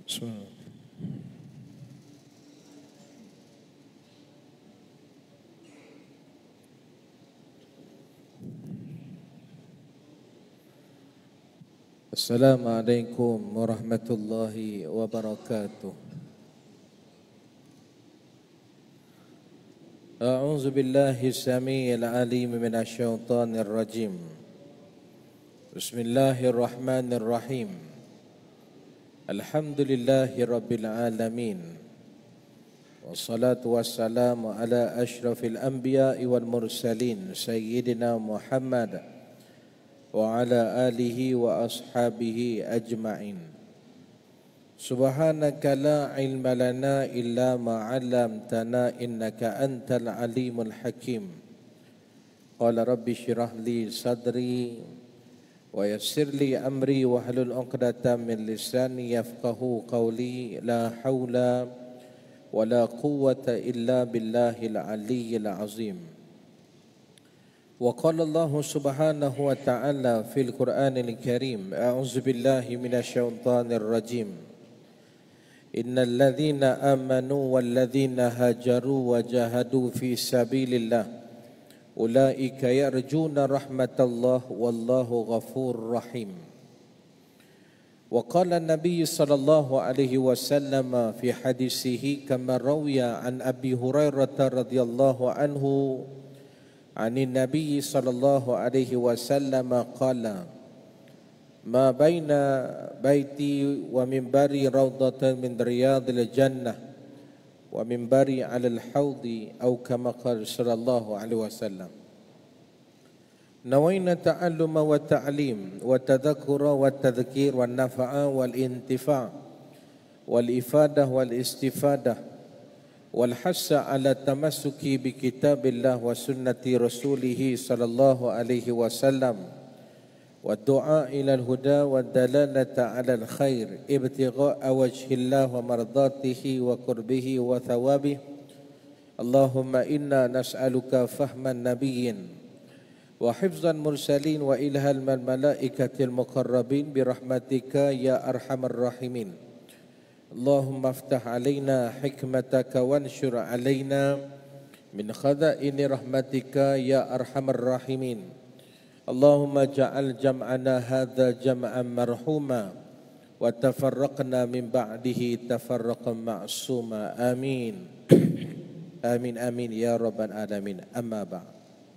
Bismillah. Assalamualaikum warahmatullahi wabarakatuh. A'udzu billahi samiil alim minasyaitonir rajim. Bismillahirrahmanirrahim. Alhamdulillahi rabbil alamin. Wassalatu wassalamu ala asyrafil anbiya'i wal mursalin sayyidina Muhammad wa ala alihi wa ashabihi ajma'in. Subhanaka la ilma lana illa ma 'allamtana innaka antal alimul hakim. Qala rabbi shrah li sadri wa yassir li amri wa hlul 'uqdatam min lisani yafqahu qawli. La haula wa la quwwata illa billahil aliyyil azim. وقال الله سبحانه وتعالى في القرآن الكريم أعوذ بالله من الشيطان الرجيم إن الذين آمنوا والذين هاجروا وجاهدوا في سبيل الله أولئك يرجون رحمة الله والله غفور رحيم. وقال النبي صلى الله عليه وسلم في حديثه كما روي عن أبي هريرة رضي الله عنه عن النبي صلى الله عليه وسلم قال ما بين بيتي ومنبري روضة من رياض الجنة ومنبري على الحوض أو كما قال صلى الله عليه وسلم. نوينا التعلم والتعليم والتذكر والتذكير والنفع والانتفاع والإفادة والاستفادة والحث على التمسك بكتاب الله وسنة رسوله صلى الله عليه وسلم والدعاء إلى الهدى والدلالة على الخير ابتغاء وجه الله ومرضاته وقربه وثوابه. اللهم إنا نسألك فهم النبيين وحفظ المرسلين وإلهام الملائكة المقربين برحمتك يا أرحم الراحمين. اللهم افتح علينا حكمتك وانشر علينا من خزائن رحمتك يا أرحم الراحمين. اللهم اجعل جمعنا هذا جمعا مرحوما وتفرقنا من بعده تفرقا معصوما. آمين آمين آمين يا رب العالمين. أما بعد.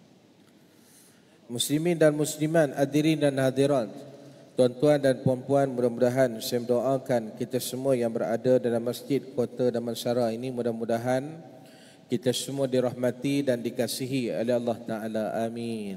Muslimin dan muslimat, hadirin dan hadirat, tuan-tuan dan puan-puan, mudah-mudahan saya mendoakan kita semua yang berada dalam masjid Kota Damansara ini, mudah-mudahan kita semua dirahmati dan dikasihi oleh Allah Ta'ala. Amin.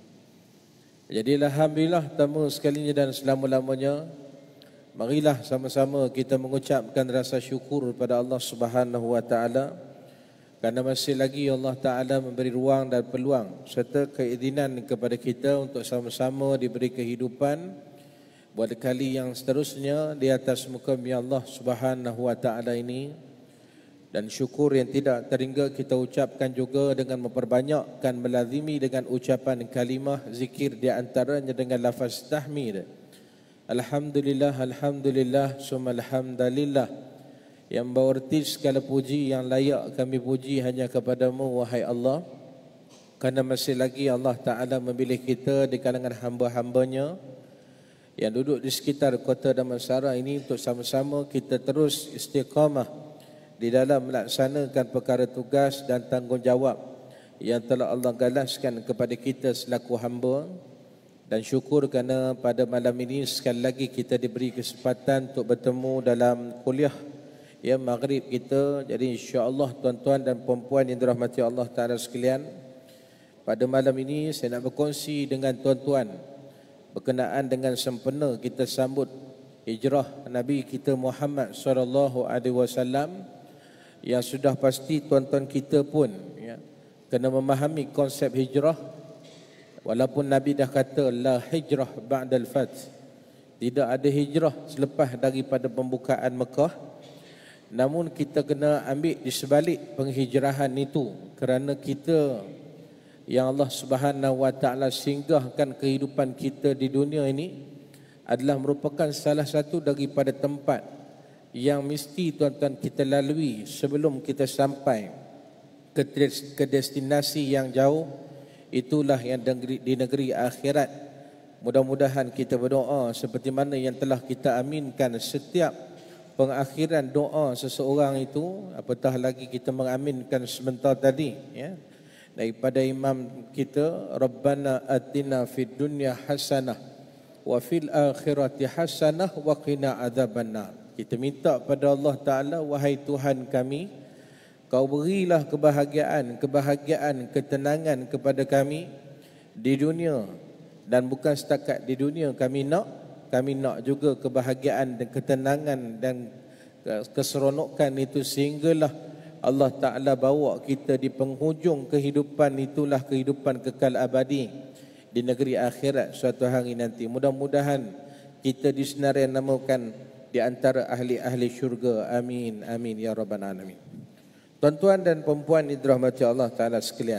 Jadi alhamdulillah, pertama sekalinya dan selama-lamanya, marilah sama-sama kita mengucapkan rasa syukur kepada Allah Subhanahu Wa Ta'ala kerana masih lagi Allah Ta'ala memberi ruang dan peluang serta keizinan kepada kita untuk sama-sama diberi kehidupan buat kali yang seterusnya di atas muka bumi Allah Subhanahu Wa Ta'ala ini. Dan syukur yang tidak terhingga kita ucapkan juga dengan memperbanyakkan melazimi dengan ucapan kalimah zikir, di antaranya dengan lafaz tahmid. Alhamdulillah, alhamdulillah, summa alhamdulillah. Yang berarti segala puji yang layak kami puji hanya kepadamu wahai Allah, kerana masih lagi Allah Ta'ala memilih kita di kalangan hamba-hambanya yang duduk di sekitar Kota Damansara ini untuk sama-sama kita terus istiqamah di dalam melaksanakan perkara tugas dan tanggungjawab yang telah Allah galaskan kepada kita selaku hamba. Dan syukur kerana pada malam ini sekali lagi kita diberi kesempatan untuk bertemu dalam kuliah ya maghrib kita. Jadi insya-Allah tuan-tuan dan puan-puan yang dirahmati Allah Ta'ala sekalian, pada malam ini saya nak berkongsi dengan tuan-tuan berkenaan dengan sempena kita sambut hijrah Nabi kita Muhammad sallallahu alaihi wasallam, yang sudah pasti tuan-tuan kita pun ya kena memahami konsep hijrah. Walaupun Nabi dah kata la hijrah ba'dal fath, tidak ada hijrah selepas daripada pembukaan Mekah, namun kita kena ambil di sebalik penghijrahan itu, kerana kita yang Allah Subhanahu Wa Ta'ala singgahkan kehidupan kita di dunia ini adalah merupakan salah satu daripada tempat yang mesti tuan-tuan kita lalui sebelum kita sampai ke destinasi yang jauh, itulah yang di negeri akhirat. Mudah-mudahan kita berdoa seperti mana yang telah kita aminkan setiap pengakhiran doa seseorang itu, apatah lagi kita mengaminkan sebentar tadi, ya, daripada imam kita, Rabbana atina fid dunya hasanah wa fil akhirati hasanah wa qina adzabannar. Kita minta pada Allah Ta'ala, wahai Tuhan kami, Kau berilah kebahagiaan, ketenangan kepada kami di dunia, dan bukan setakat di dunia kami nak juga kebahagiaan dan ketenangan dan keseronokan itu, sehinggalah Allah Ta'ala bawa kita di penghujung kehidupan itulah kehidupan kekal abadi di negeri akhirat suatu hari nanti. Mudah-mudahan kita disenaraikan di antara ahli-ahli syurga. Amin, amin ya rabbal alamin. Tuan-tuan dan puan-puan yang dirahmati Allah Ta'ala sekalian,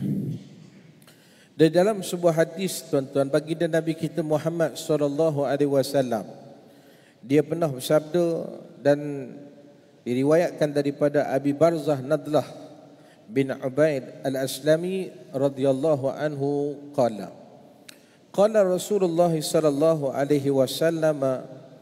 di dalam sebuah hadis, tuan-tuan, baginda Nabi kita Muhammad SAW, dia pernah bersabda dan diriwayatkan daripada Abi Barzah Nadlah bin Ubaid al-Aslami radhiyallahu anhu qala Rasulullah sallallahu alaihi wasallam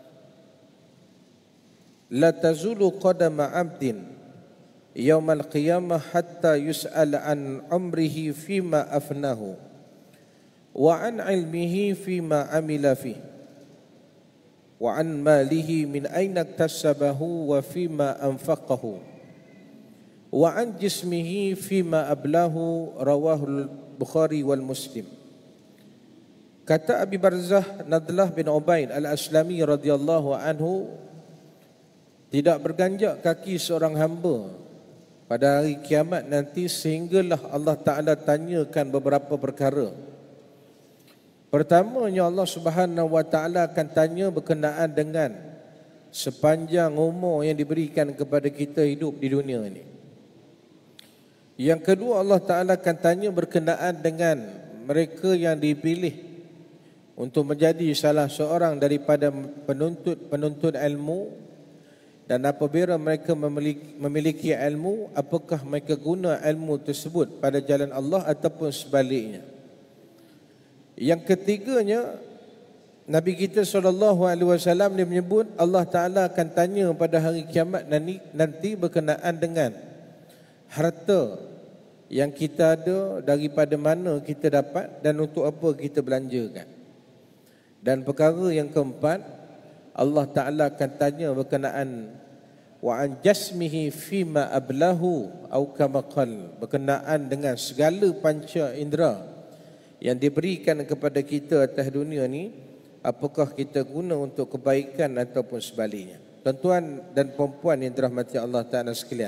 la tazulu qadama 'abdin yawm al-qiyamah hatta yus'al an umrihi fima afnahu wa an ilmihi fima amila fihi wa an malihi min aina iktasabahu wa fima anfaqahu wa an jismihi fima ablahu, rawahul Bukhari wal Muslim. Kata Abi Barzah Nadlah bin Ubaid al-Aslami radhiyallahu anhu, tidak berganjak kaki seorang hamba pada hari kiamat nanti sehinggalah Allah Ta'ala tanyakan beberapa perkara. Pertamanya, Allah Subhanahu wa Ta'ala akan tanya berkenaan dengan sepanjang umur yang diberikan kepada kita hidup di dunia ini. Yang kedua, Allah Ta'ala akan tanya berkenaan dengan mereka yang dipilih untuk menjadi salah seorang daripada penuntut ilmu, dan apabila mereka memiliki ilmu, apakah mereka guna ilmu tersebut pada jalan Allah ataupun sebaliknya. Yang ketiganya, Nabi kita SAW dia menyebut Allah Ta'ala akan tanya pada hari kiamat nanti berkenaan dengan harta yang kita ada, daripada mana kita dapat dan untuk apa kita belanjakan. Dan perkara yang keempat, Allah Ta'ala akan tanya berkenaan wa an jasmihi fima ablahu au kama qal, berkenaan dengan segala panca indera yang diberikan kepada kita atas dunia ni, apakah kita guna untuk kebaikan ataupun sebaliknya. Tuan-tuan dan puan-puan yang dirahmati Allah Ta'ala sekalian,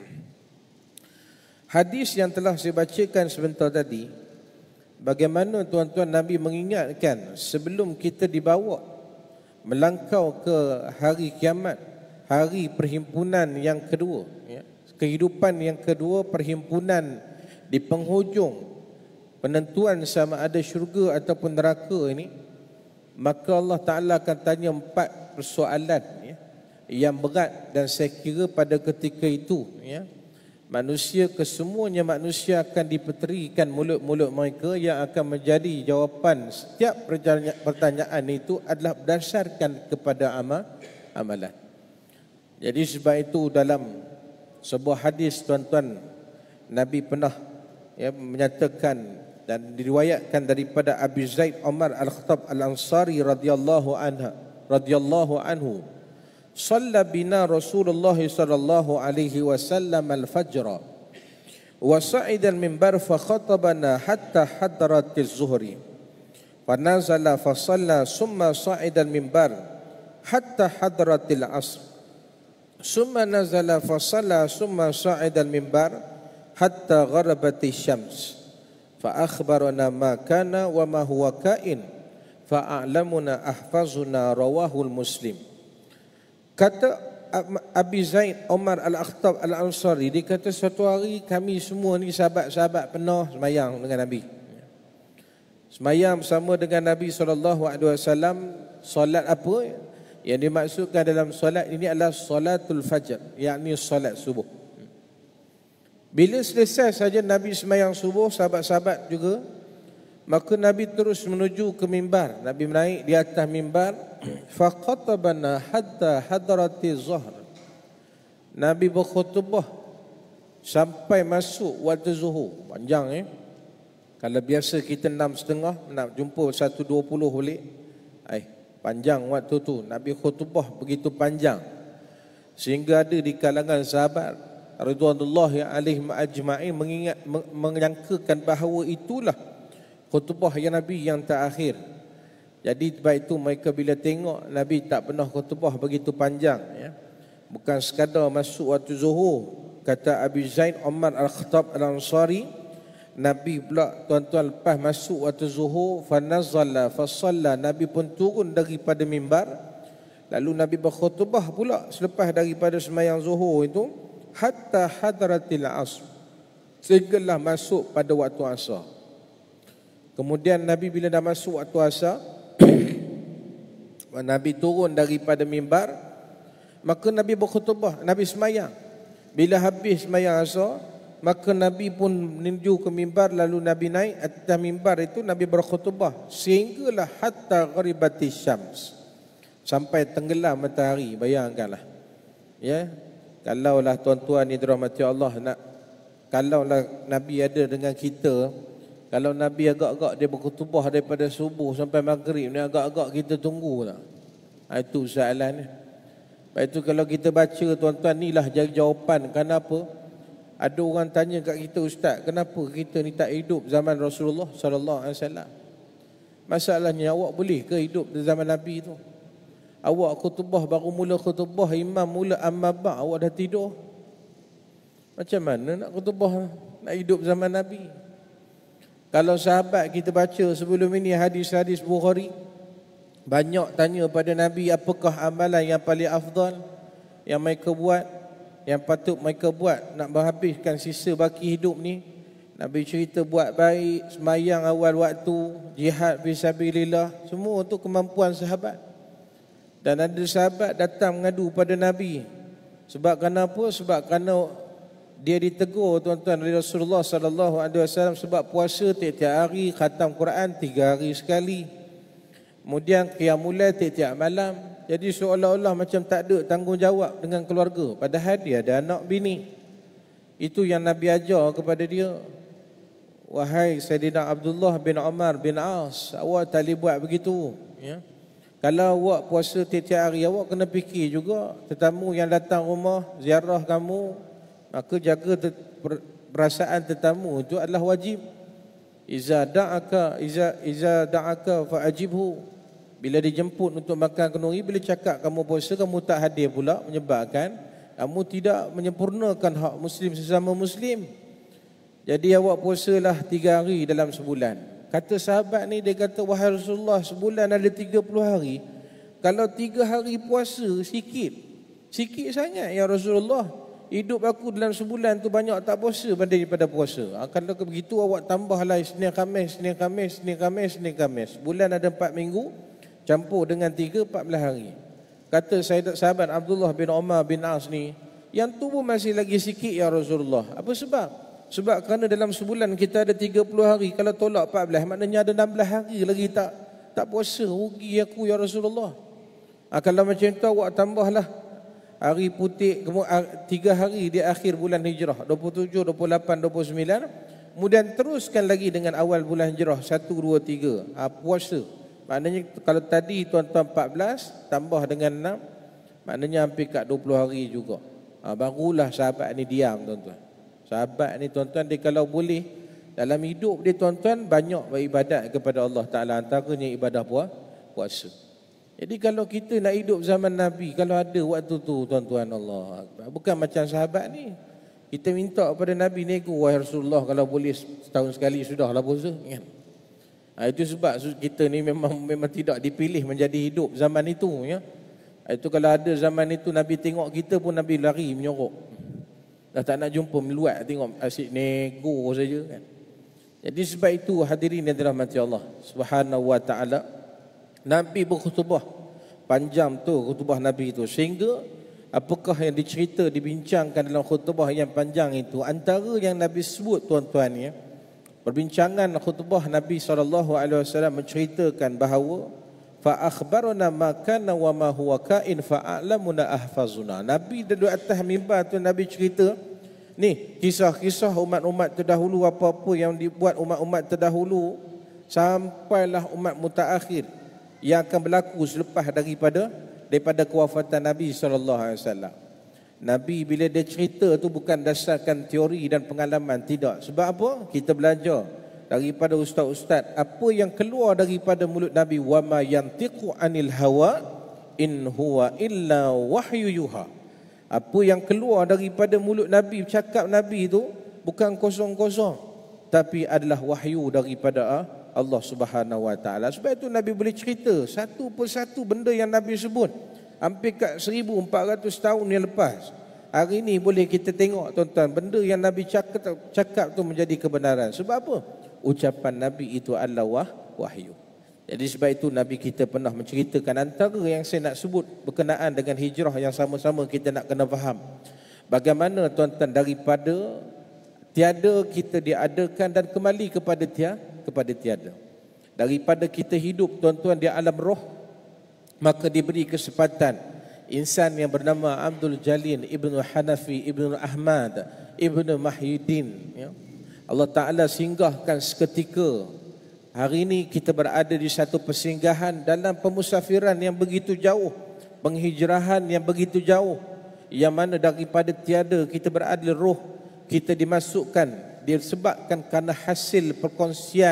hadis yang telah saya bacakan sebentar tadi, bagaimana tuan-tuan Nabi mengingatkan sebelum kita dibawa melangkau ke hari kiamat, hari perhimpunan yang kedua, ya, kehidupan yang kedua, perhimpunan di penghujung penentuan sama ada syurga ataupun neraka ini, maka Allah Ta'ala akan tanya 4 persoalan, ya, yang berat. Dan saya kira pada ketika itu, ya, manusia, kesemuanya manusia akan dipeterikan mulut-mulut mereka yang akan menjadi jawapan setiap pertanyaan itu adalah berdasarkan kepada amalan. Jadi sebab itu dalam sebuah hadis, tuan-tuan, Nabi pernah, ya, menyatakan dan diriwayatkan daripada Abi Zaid Umar Al-Khattab Al-Ansari radhiyallahu anhu, "Shalla bina Rasulullah sallallahu alaihi wasallam al-fajr wa sa'ida al-minbar fa khatabana hatta hadarat az-zuhri fa nazala fa shalla summa sa'ida al-minbar hatta hadarat al-'asr summa nazala fa shalla summa sa'ida al-minbar hatta gharabat asy-syams fa akhbarana ma kana wa ma huwa kain fa a'lamuna ahfazuna, rawahul Muslim." Kata Abi Zaid Umar Al-Khattab Al-Ansari, dia kata suatu hari kami semua ni sahabat-sahabat pernah semayang dengan Nabi. Semayang bersama dengan Nabi SAW. Solat apa? Yang dimaksudkan dalam solat ini adalah solatul fajr, yakni solat subuh. Bila selesai saja Nabi sembahyang subuh, sahabat-sahabat juga, maka Nabi terus menuju ke mimbar. Nabi naik di atas mimbar. Faqatabana hatta hadrati zuhr. Nabi berkhutbah sampai masuk waktu zuhur. Panjang Kalau biasa kita 6.30 nak jumpa 1.20 balik. Panjang waktu tu. Nabi khutbah begitu panjang. Sehingga ada di kalangan sahabat radhiyallahu alaihim ajma'in menyangkakan bahawa itulah khutbah yang Nabi yang terakhir. Jadi sebab itu mereka bila tengok Nabi tak pernah khutbah begitu panjang, bukan sekadar masuk waktu zuhur. Kata Abi Zaid Umar Al-Khattab Al-Ansari, Nabi pula tuan-tuan lepas masuk waktu zuhur, fanazala fasalla, Nabi pun turun daripada mimbar. Lalu Nabi berkhutbah pula selepas daripada sembahyang zuhur itu, hatta hadratil asr, sehinggalah masuk pada waktu asar. Kemudian Nabi bila dah masuk waktu asar, Nabi turun daripada mimbar, maka Nabi berkhutbah, Nabi sembahyang. Bila habis sembahyang asar, maka Nabi pun menuju ke mimbar. Lalu Nabi naik atas mimbar itu, Nabi berkhutbah sehinggalah hatta gharibati syams, sampai tenggelam matahari. Bayangkanlah, kalaulah tuan-tuan ni dirahmati Allah, kalaulah Nabi ada dengan kita, kalau Nabi agak-agak dia berkhutbah daripada subuh sampai maghrib ni, agak-agak kita tunggu tak? Itu soalan ni. Lepas itu kalau kita baca tuan-tuan, inilah jawapan kenapa ada orang tanya kat kita, ustaz, kenapa kita ni tak hidup zaman Rasulullah sallallahu alaihi wasallam? Masalahnya, awak boleh ke hidup di zaman Nabi tu? Awak khutbah, baru mula khutbah, imam mula amma ba', awak dah tidur. Macam mana nak khutbah, nak hidup zaman Nabi? Kalau sahabat kita baca sebelum ini hadis-hadis Bukhari, banyak tanya pada Nabi, apakah amalan yang paling afdal yang mereka buat, yang patut mereka buat nak menghabiskan sisa baki hidup ni. Nabi cerita buat baik, sembahyang awal waktu, jihad fisabilillah, semua untuk kemampuan sahabat. Dan ada sahabat datang mengadu pada Nabi. Sebab kenapa? Sebab kerana dia ditegur tuan-tuan oleh Rasulullah sallallahu alaihi wasallam sebab puasa tiap-tiap hari, khatam Quran 3 hari sekali. Kemudian qiyamul lail tiap-tiap malam. Jadi seolah-olah macam tak ada tanggungjawab dengan keluarga, padahal dia ada anak bini. Itu yang Nabi ajar kepada dia. Wahai Sayyidina Abdullah bin Umar bin As, awak tak boleh buat begitu, Kalau awak puasa tiap-tiap hari, awak kena fikir juga tetamu yang datang rumah ziarah kamu, maka jaga perasaan tetamu itu adalah wajib. Iza da'aka fa'ajibhu. Bila dijemput untuk makan kenduri, bila cakap kamu puasa, kamu tak hadir pula, menyebabkan kamu tidak menyempurnakan hak muslim sesama muslim. Jadi awak puasalah 3 hari dalam sebulan. Kata sahabat ni, dia kata, wahai Rasulullah, sebulan ada 30 hari. Kalau 3 hari puasa, sikit sangat ya Rasulullah. Hidup aku dalam sebulan tu banyak tak puasa daripada puasa. Kalau begitu awak tambahlah Isnin Khamis. Bulan ada 4 minggu, campur dengan 3, 14 hari. Kata sahabat Abdullah bin Umar bin As ni, yang tu pun masih lagi sikit ya Rasulullah. Apa sebab? Sebab kerana dalam sebulan kita ada 30 hari, kalau tolak 14, maknanya ada 16 hari lagi tak puasa. Rugi aku ya Rasulullah. Kalau macam tu awak tambahlah hari putih, 3 hari di akhir bulan hijrah, 27, 28, 29. Kemudian teruskan lagi dengan awal bulan hijrah, 1, 2, 3. Puasa. Maknanya kalau tadi tuan-tuan 14 tambah dengan 6, maknanya hampir kat 20 hari juga. Barulah sahabat ni diam tuan-tuan. Sahabat ni tuan-tuan, dia kalau boleh dalam hidup dia tuan-tuan banyak beribadat kepada Allah Ta'ala, antaranya ibadah puasa. Jadi kalau kita nak hidup zaman Nabi, kalau ada waktu tu tuan-tuan, Allah Akbar. Bukan macam sahabat ni, kita minta kepada Nabi nego, wahai Rasulullah, kalau boleh setahun sekali sudahlah puasa, kan? Itu sebab kita ni memang tidak dipilih menjadi hidup zaman itu, ya. Itu kalau ada zaman itu Nabi tengok kita pun Nabi lari menyorok. Dah tak nak jumpa, meluat tengok asyik nego saja, kan. Jadi sebab itu hadirin yang dirahmati Allah Subhanahu wa taala, Nabi berkhutbah panjang tu khutbah Nabi itu, sehingga apakah yang dibincangkan dalam khutbah yang panjang itu, antara yang Nabi sebut tuan-tuan ya, perbincangan khutbah Nabi SAW menceritakan bahawa fa akhbarana ma kana wa ma huwa kain fa a'lamuna ahfazuna. Nabi duduk atas mimbar tu, Nabi cerita ni kisah-kisah umat-umat terdahulu, apa-apa yang dibuat umat-umat terdahulu sampailah umat mutaakhir yang akan berlaku selepas daripada kewafatan Nabi SAW. Nabi bila dia cerita tu bukan dasarkan teori dan pengalaman, tidak. Sebab apa? Kita belajar daripada ustaz-ustaz apa yang keluar daripada mulut Nabi, wa ma yantiqu anil hawa in huwa illa wahyu yuha. Apa yang keluar daripada mulut Nabi, cakap Nabi itu bukan kosong-kosong, tapi adalah wahyu daripada Allah Subhanahu Wa Taala. Sebab itu Nabi boleh cerita satu persatu benda yang Nabi sebut hampir kat 1400 tahun yang lepas. Hari ini boleh kita tengok tuan-tuan, benda yang Nabi cakap tu menjadi kebenaran. Sebab apa? Ucapan Nabi itu adalah wahyu. Jadi sebab itu Nabi kita pernah menceritakan, antara yang saya nak sebut berkenaan dengan hijrah yang sama-sama kita nak kena faham. Bagaimana tuan-tuan daripada tiada kita diadakan dan kembali kepada tiada. Daripada kita hidup tuan-tuan di alam roh, maka diberi kesempatan insan yang bernama Abdul Jalil Ibnu Hanafi Ibnu Ahmad Ibnu Mahyuddin ya. Allah Ta'ala singgahkan seketika. Hari ini kita berada di satu persinggahan dalam pemusafiran yang begitu jauh, penghijrahan yang begitu jauh, yang mana daripada tiada kita berada di roh, kita dimasukkan disebabkan kerana hasil perkongsian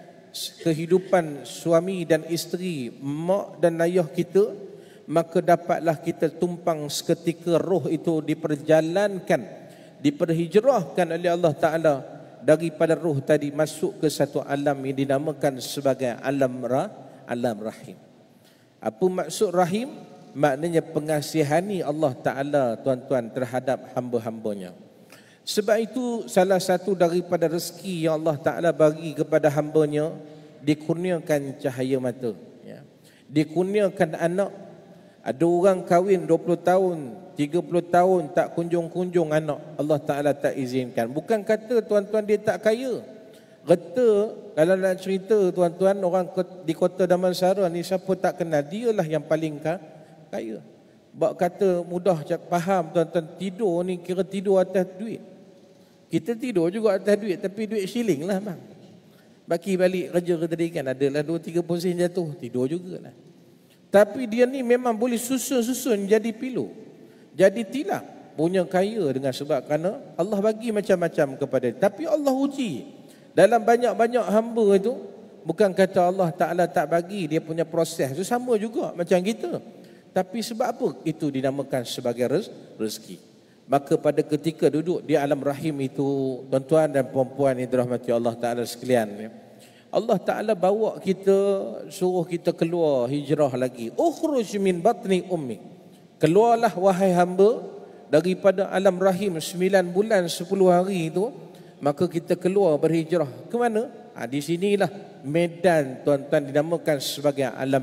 kehidupan suami dan isteri, mak dan ayah kita, maka dapatlah kita tumpang seketika roh itu diperjalankan, diperhijrahkan oleh Allah Ta'ala daripada roh tadi masuk ke satu alam yang dinamakan sebagai alam rahim. Apa maksud rahim? Maknanya pengasihani Allah Ta'ala tuan-tuan terhadap hamba-hambanya. Sebab itu salah satu daripada rezeki yang Allah Ta'ala bagi kepada hambanya, dikurniakan cahaya mata ya. Dikurniakan anak. Ada orang kahwin 20 tahun 30 tahun tak kunjung-kunjung anak, Allah Ta'ala tak izinkan. Bukan kata tuan-tuan dia tak kaya. Reta kalau nak cerita tuan-tuan, orang di kota Damansara ni siapa tak kenal, dialah yang paling kaya. Bak kata mudah faham tuan-tuan, tidur ni kira tidur atas duit. Kita tidur juga atas duit, tapi duit shilling lah bang. Baki balik kerja ke tadi kan, adalah 2-3 sen jatuh, tidur jugalah. Tapi dia ni memang boleh susun-susun jadi pilu, jadi tilap, punya kaya dengan sebab kerana Allah bagi macam-macam kepada dia. Tapi Allah uji dalam banyak-banyak hamba itu. Bukan kata Allah Ta'ala tak bagi, dia punya proses itu sama juga macam kita. Tapi sebab apa? Itu dinamakan sebagai rezeki. Maka pada ketika duduk di alam rahim itu, tuan-tuan dan puan-puan yang dirahmati Allah Ta'ala sekalian, Allah Ta'ala bawa kita, suruh kita keluar hijrah lagi. Ukhruj min batni ummi. Keluarlah wahai hamba daripada alam rahim 9 bulan 10 hari itu. Maka kita keluar berhijrah. Ke mana? Di sinilah medan tuan-tuan dinamakan sebagai alam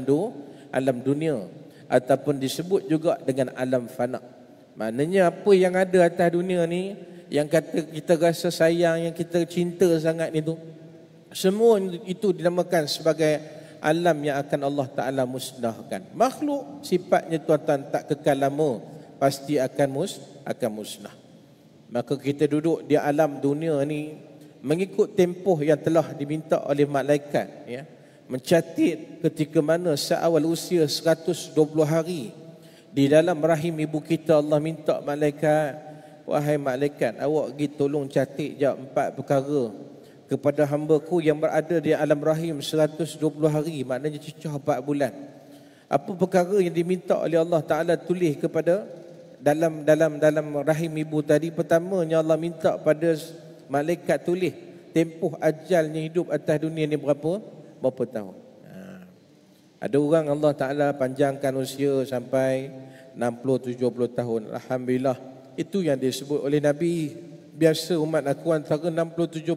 dunia. Ataupun disebut juga dengan alam fana. Maknanya apa yang ada atas dunia ni, yang kata kita rasa sayang, yang kita cinta sangat itu, semua itu dinamakan sebagai alam yang akan Allah Ta'ala musnahkan. Makhluk sifatnya tuan-tuan tak kekal lama, pasti akan musnah. Maka kita duduk di alam dunia ni mengikut tempoh yang telah diminta oleh malaikat ya. Mencatat ketika mana seawal usia 120 hari di dalam rahim ibu kita, Allah minta malaikat, wahai malaikat, awak pergi tolong catat je 4 perkara kepada hamba-Ku yang berada di alam rahim 120 hari, maknanya cecah 4 bulan. Apa perkara yang diminta oleh Allah Ta'ala tulis kepada dalam rahim ibu tadi? Pertamanya Allah minta pada malaikat tulis tempoh ajalnya hidup atas dunia ni berapa tahun. Ada orang Allah Ta'ala panjangkan usia sampai 60-70 tahun. Alhamdulillah. Itu yang disebut oleh Nabi. Biasa umat aku antara 60-70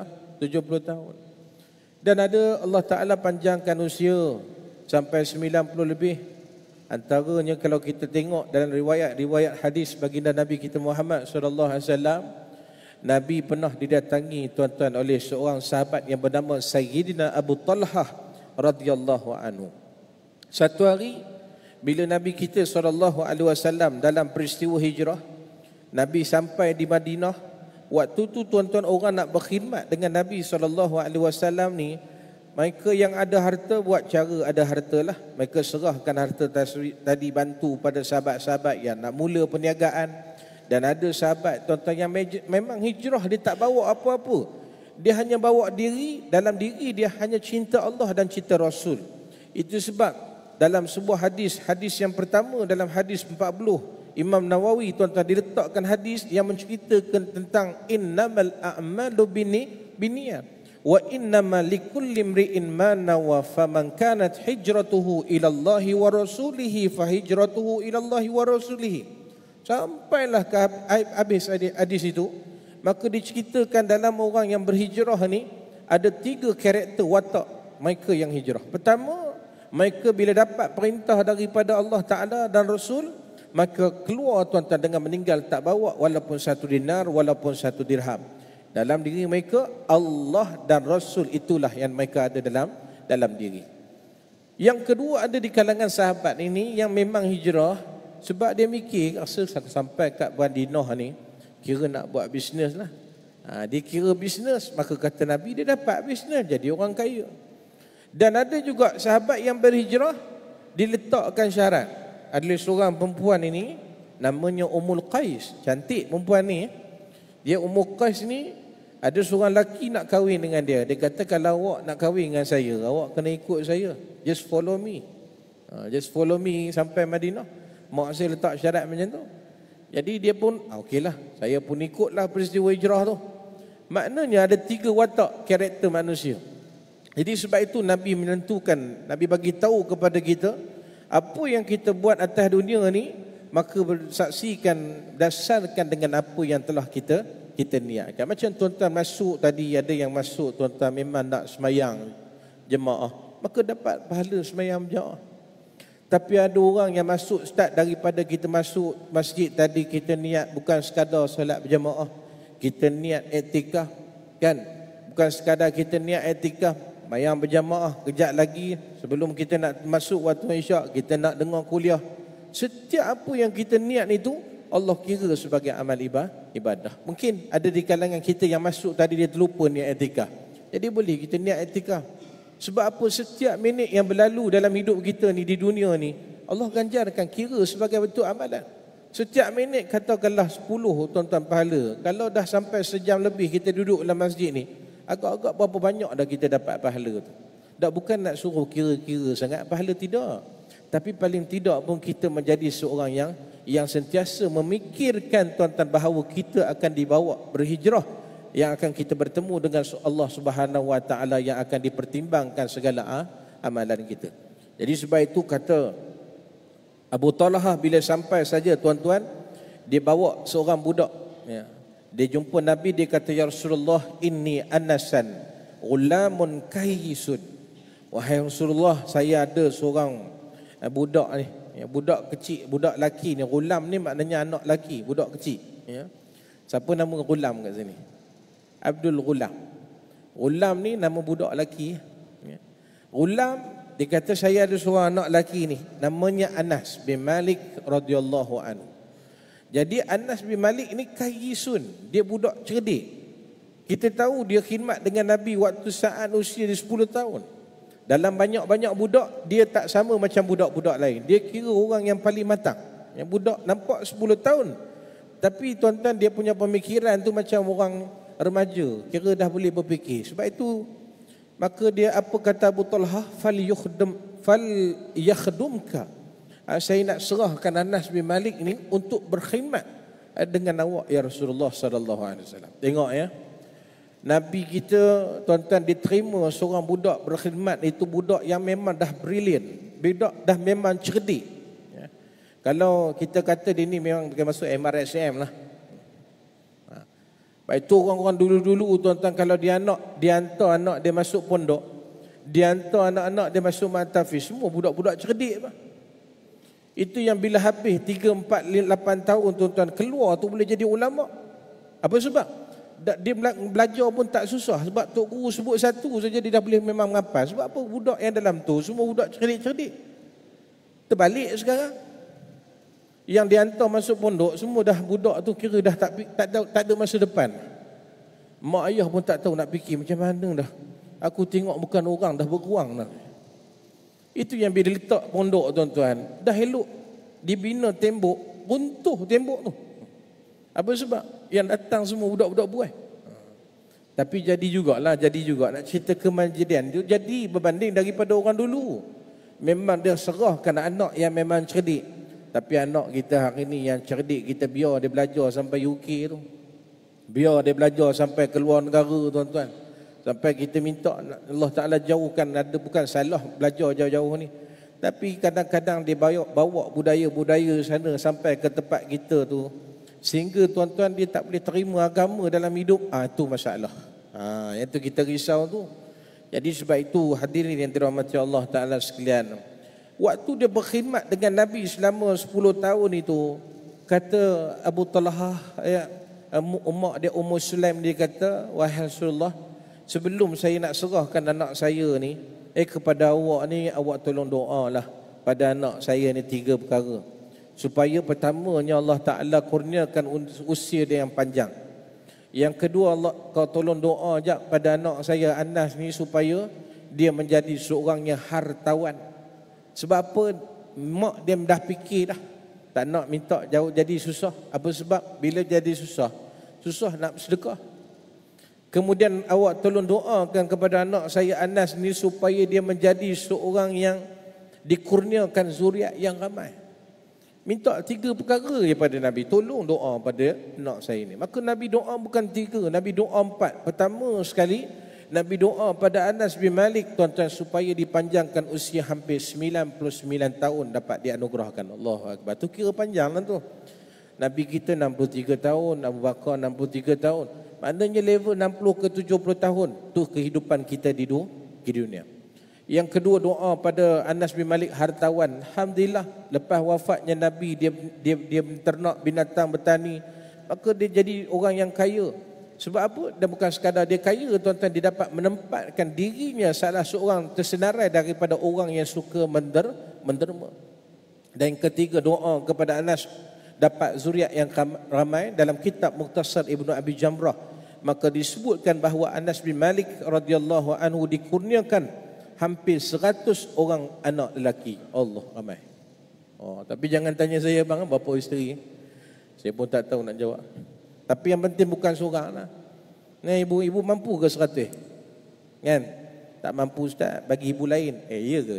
tahun. Dan ada Allah Ta'ala panjangkan usia sampai 90 lebih. Antaranya kalau kita tengok dalam riwayat hadis baginda Nabi kita Muhammad sallallahu alaihi wasallam, Nabi pernah didatangi tuan-tuan oleh seorang sahabat yang bernama Sayyidina Abu Talhah radhiyallahu anhu. Satu hari bila Nabi kita sallallahu alaihi wasallam dalam peristiwa hijrah, Nabi sampai di Madinah. Waktu tu tuan-tuan orang nak berkhidmat dengan Nabi sallallahu alaihi wasallam ni, mereka yang ada harta buat cara ada harta lah. Mereka serahkan harta tadi bantu pada sahabat-sahabat yang nak mula perniagaan. Dan ada sahabat tuan-tuan yang memang hijrah, dia tak bawa apa-apa. Dia hanya bawa diri, dalam diri dia hanya cinta Allah dan cinta Rasul. Itu sebab dalam sebuah hadis yang pertama dalam hadis 40, Imam Nawawi tuan-tuan diletakkan hadis yang menceritakan tentang innamal a'malu binniyat. Wa innama likulli imri'in ma nawa faman kanat hijratuhu ila Allahi wa rasulihi fa hijratuhu ila Allahi wa rasulihi. Sampailah ke habis hadis itu, maka diceritakan dalam orang yang berhijrah ni ada 3 karakter watak mereka yang hijrah. Pertama, mereka bila dapat perintah daripada Allah Taala dan Rasul, maka keluar tuan-tuan dengan meninggal tak bawa walaupun 1 dinar, walaupun 1 dirham. Dalam diri mereka Allah dan Rasul itulah yang mereka ada dalam diri. Yang kedua, ada di kalangan sahabat ini yang memang hijrah sebab dia mikir rasa sampai kat Madinah ni kira nak buat bisnes lah. Dia kira bisnes, maka kata Nabi dia dapat bisnes jadi orang kaya. Dan ada juga sahabat yang berhijrah diletakkan syarat. Ada seorang perempuan ini namanya Ummul Qais, cantik perempuan ni. Dia Ummul Qais ni, ada seorang lelaki nak kahwin dengan dia. Dia kata kalau awak nak kahwin dengan saya, awak kena ikut saya. Just follow me. Just follow me sampai Madinah. Mak saya letak syarat macam tu. Jadi dia pun, okeylah, saya pun ikutlah peristiwa hijrah tu. Maknanya ada 3 watak karakter manusia. Jadi sebab itu Nabi menentukan, Nabi bagi tahu kepada kita, apa yang kita buat atas dunia ni, maka bersaksikan, dasarkan dengan apa yang telah kita niatkan. Macam tuan-tuan masuk tadi, ada yang masuk tuan-tuan memang nak semayang jemaah, maka dapat pahala semayang jemaah. Tapi ada orang yang masuk start daripada kita masuk masjid tadi, kita niat bukan sekadar solat berjemaah, kita niat iktikaf kan, bukan sekadar kita niat iktikaf, semayang berjemaah, kejap lagi sebelum kita nak masuk waktu isyak kita nak dengar kuliah. Setiap apa yang kita niat itu Allah kira sebagai amal ibadah. Mungkin ada di kalangan kita yang masuk tadi dia terlupa niat iktikaf. Jadi boleh kita niat iktikaf. Sebab apa? Setiap minit yang berlalu dalam hidup kita ni di dunia ni, Allah ganjarkan kira sebagai bentuk amalan. Setiap minit katakanlah 10 tuan-tuan pahala. Kalau dah sampai sejam lebih kita duduk dalam masjid ni, agak-agak berapa banyak dah kita dapat pahala tu. Tak bukan nak suruh kira-kira sangat pahala, tidak. Tapi paling tidak pun kita menjadi seorang yang sentiasa memikirkan tuan-tuan bahawa kita akan dibawa berhijrah, yang akan kita bertemu dengan Allah Subhanahu Wa Taala, yang akan dipertimbangkan segala amalan kita. Jadi sebab itu kata Abu Talhah bila sampai saja tuan-tuan, dia bawa seorang budak. Ya. Dia jumpa Nabi, dia kata, ya Rasulullah, inni anasan ghulamun kayyisun. Wahai Rasulullah, saya ada seorang budak ni, ya, budak kecil, budak laki ni. Ghulam ni maknanya anak laki, budak kecil. Ya. Siapa nama Ghulam kat sini? Abdul Ghulam. Ghulam ni nama budak laki. Ya. Ghulam, dia kata saya ada seorang anak laki ni, namanya Anas bin Malik radhiyallahu anhu. Jadi Anas bin Malik ni kayyisun, dia budak cerdik. Kita tahu dia khidmat dengan Nabi waktu saat usia dia 10 tahun. Dalam banyak-banyak budak, dia tak sama macam budak-budak lain. Dia kira orang yang paling matang. Yang budak nampak 10 tahun, tapi tuan-tuan dia punya pemikiran tu macam orang remaja, kira dah boleh berfikir. Sebab itu maka dia apa kata Abu Talhah, fal yakhdumka. Saya nak serahkan Anas bin Malik ni untuk berkhidmat dengan awak ya Rasulullah sallallahu alaihi wasallam. Tengok ya, Nabi kita tuan-tuan diterima seorang budak berkhidmat, itu budak yang memang dah brilliant, budak dah memang cerdik. Ya. Kalau kita kata dia ni memang dia masuk MRSM lah. Baik tu orang-orang dulu-dulu tuan-tuan, kalau dia hantar anak dia masuk pondok, dia hantar anak-anak dia masuk Mat Tafiz, semua budak-budak cerdik apa. Itu yang bila habis 3, 4, 8 tahun tuan-tuan keluar tu boleh jadi ulama. Apa sebab? Dia belajar pun tak susah. Sebab Tok Guru sebut satu saja dia dah boleh memang menghafal. Sebab apa? Budak yang dalam tu semua budak cerdik-cerdik. Terbalik sekarang. Yang dihantar masuk pondok semua dah budak tu kira dah tak ada masa depan. Mak ayah pun tak tahu nak fikir macam mana dah. Aku tengok bukan orang dah beruang dah. Itu yang bila letak pondok tuan-tuan, dah elok dibina tembok, runtuh tembok tu. Apa sebab? Yang datang semua budak-budak buai. Tapi jadi juga nak cerita kemajuan dia jadi berbanding daripada orang dulu. Memang dia serahkan anak yang memang cerdik. Tapi anak kita hari ni yang cerdik kita biar dia belajar sampai UK tu. Biar dia belajar sampai ke luar negara tuan-tuan. Sampai kita minta Allah Ta'ala jauhkan, ada bukan salah belajar jauh-jauh ni. Tapi kadang-kadang dia bawa budaya-budaya sana sampai ke tempat kita tu. Sehingga tuan-tuan dia tak boleh terima agama dalam hidup. Itu masalah. Yang tu kita risau tu. Jadi sebab itu hadirin yang dirahmati Allah Ta'ala sekalian. Waktu dia berkhidmat dengan Nabi selama 10 tahun itu, kata Abu Talhah, umak dia Ummu Sulaim, dia kata, wahai Rasulullah, sebelum saya nak serahkan anak saya ni kepada awak ni, awak tolong doalah pada anak saya ni 3 perkara. Supaya pertamanya Allah Ta'ala kurniakan usia dia yang panjang. Yang kedua, Allah kau tolong doa je pada anak saya Anas ni supaya dia menjadi seorang yang hartawan. Sebab apa? Mak dia dah fikir dah, tak nak minta jauh jadi susah. Apa sebab? Bila jadi susah nak sedekah. Kemudian awak tolong doakan kepada anak saya Anas ni supaya dia menjadi seorang yang dikurniakan zuriat yang ramai. Minta 3 perkara daripada Nabi. Tolong doa pada anak saya ni. Maka Nabi doa bukan 3, Nabi doa 4. Pertama sekali, Nabi doa pada Anas bin Malik tuan-tuan supaya dipanjangkan usia hampir 99 tahun dapat dianugerahkan. Allahu Akbar. Tu kira panjang lah tu. Nabi kita 63 tahun, Abu Bakar 63 tahun. Maknanya level 60 ke 70 tahun tu kehidupan kita di dunia. Yang kedua, doa pada Anas bin Malik hartawan. Alhamdulillah, lepas wafatnya Nabi dia ternak binatang bertani, maka dia jadi orang yang kaya. Sebab apa? Dan bukan sekadar dia kaya tuan-tuan, dia dapat menempatkan dirinya salah seorang tersenarai daripada orang yang suka menderma. Dan yang ketiga, doa kepada Anas dapat zuriat yang ramai. Dalam kitab Mukhtasar Ibnu Abi Jamrah, maka disebutkan bahawa Anas bin Malik radhiyallahu anhu dikurniakan hampir 100 orang anak lelaki. Allah, ramai. Tapi jangan tanya saya, bang, berapa isteri? Saya pun tak tahu nak jawab. Tapi yang penting bukan seorang lah. Ibu mampu ke 100? Kan? Tak mampu ustaz, bagi ibu lain. Ya ke?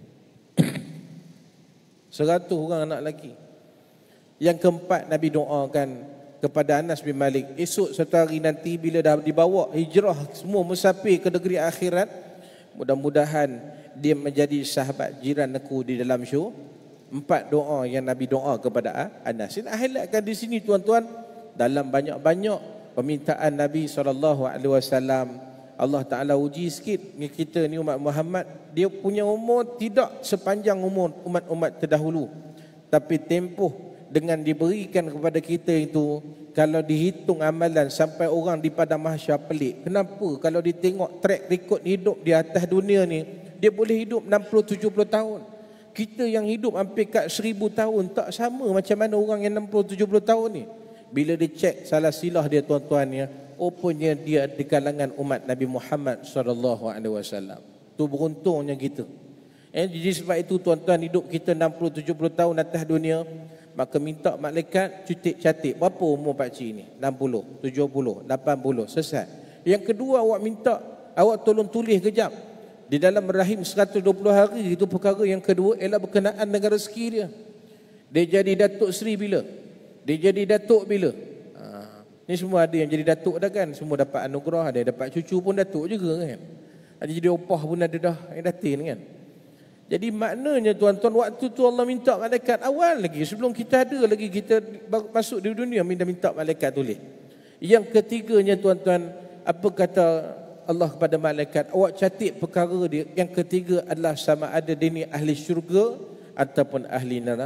100 orang anak lelaki. Yang keempat, Nabi doakan kepada Anas bin Malik, esok satu hari nanti bila dah dibawa hijrah semua musafir ke negeri akhirat, mudah-mudahan dia menjadi sahabat jiran aku di dalam syurga. 4 doa yang Nabi doa kepada Anas. Saya nak highlightkan di sini tuan-tuan, dalam banyak-banyak permintaan Nabi SAW, Allah Ta'ala uji sikit kita ni umat Muhammad. Dia punya umur tidak sepanjang umur umat-umat terdahulu, tapi tempoh dengan diberikan kepada kita itu, kalau dihitung amalan sampai orang di padang mahsyar pelik. Kenapa? Kalau ditengok track record hidup di atas dunia ni, dia boleh hidup 60-70 tahun. Kita yang hidup hampir kat 1000 tahun, tak sama macam mana orang yang 60-70 tahun ni. Bila dia cek salah silah dia tuan-tuan ya, rupanya dia di kalangan umat Nabi Muhammad SAW. Tu beruntungnya kita. Jadi sebab itu tuan-tuan, hidup kita 60-70 tahun atas dunia, maka minta malaikat catik berapa umur pakcik ni? 60, 70, 80, selesai. Yang kedua, awak minta, awak tolong tulis kejap di dalam rahim 120 hari. Itu perkara yang kedua, ialah berkenaan dengan rezeki dia. Dia jadi Datuk Seri bila? Dia jadi Datuk bila? Ni semua ada yang jadi Datuk dah kan. Semua dapat anugerah, ada yang dapat cucu pun Datuk juga kan. Ada jadi opah pun ada dah yang datin kan. Jadi maknanya tuan-tuan, waktu tu Allah minta malaikat awal lagi, sebelum kita ada lagi, kita masuk di dunia, minta malaikat tulis. Yang ketiganya tuan-tuan, apa kata Allah kepada malaikat? Awak catik perkara dia. Yang ketiga adalah sama ada dia ni ahli syurga ataupun ahli neraka.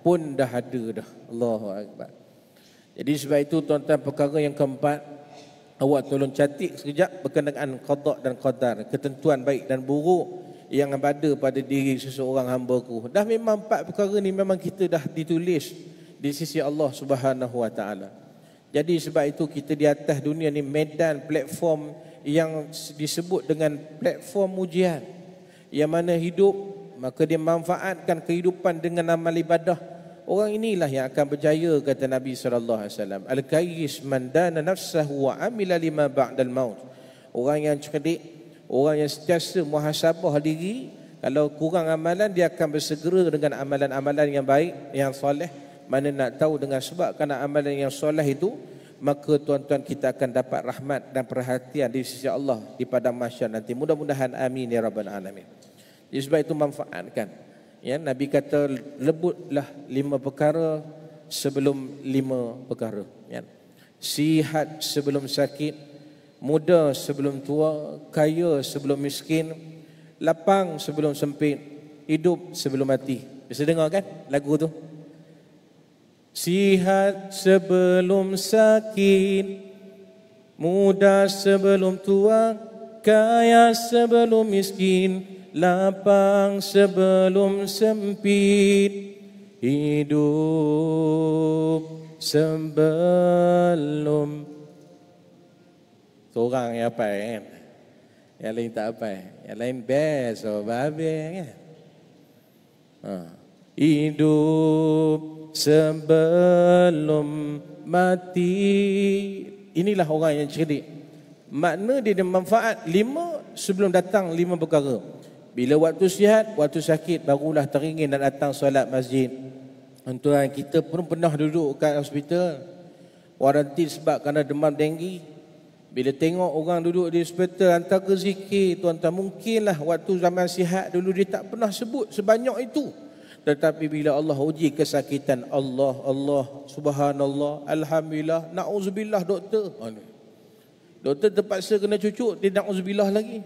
pun dah ada dah. Allahu Akbar. Jadi sebab itu tuan-tuan, perkara yang keempat, awak tolong catik sekejap berkenaan qada dan qadar, ketentuan baik dan buruk yang ada pada diri seseorang hamba-Ku. Dah memang 4 perkara ni memang kita dah ditulis di sisi Allah Subhanahu Wa Taala. Jadi sebab itu kita di atas dunia ni medan platform yang disebut dengan platform ujian, yang mana hidup maka dia manfaatkan kehidupan dengan amal ibadah. Orang inilah yang akan berjaya, kata Nabi sallallahu alaihi wasallam. Al-kayyis man dana nafsahu wa amila lima ba'dal maut. Orang yang cerdik, orang yang sentiasa muhasabah diri, kalau kurang amalan dia akan bersegera dengan amalan-amalan yang baik, yang soleh. Mana nak tahu dengan sebab kerana amalan yang soleh itu, maka tuan-tuan kita akan dapat rahmat dan perhatian di sisi Allah di padang mahsyar nanti. Mudah-mudahan amin ya rabbal alamin. Jadi sebab itu manfaatkan. Ya, Nabi kata lebutlah 5 perkara sebelum 5 perkara. Ya. Sihat sebelum sakit, muda sebelum tua, kaya sebelum miskin, lapang sebelum sempit, hidup sebelum mati. Bisa dengar kan lagu tu? Sihat sebelum sakit, muda sebelum tua, kaya sebelum miskin, lapang sebelum sempit, hidup sebelum. Seorang yang apa kan? Yang lain tak apa. Yang lain best oh babe kan? Hidup sebelum mati. Inilah orang yang cerdik. Makna dia ada manfaat 5 sebelum datang 5 perkara. Bila waktu sihat, waktu sakit, barulah teringin dan datang solat masjid. Tuan, kita pun pernah duduk kat hospital, kuarantin sebab kerana demam denggi. Bila tengok orang duduk di hospital hantar ke zikir, tuan-tuan, mungkinlah waktu zaman sihat dulu dia tak pernah sebut sebanyak itu. Tetapi bila Allah uji kesakitan, Allah, subhanallah, alhamdulillah, na'udzubillah doktor. Doktor terpaksa kena cucuk, dia na'udzubillah lagi.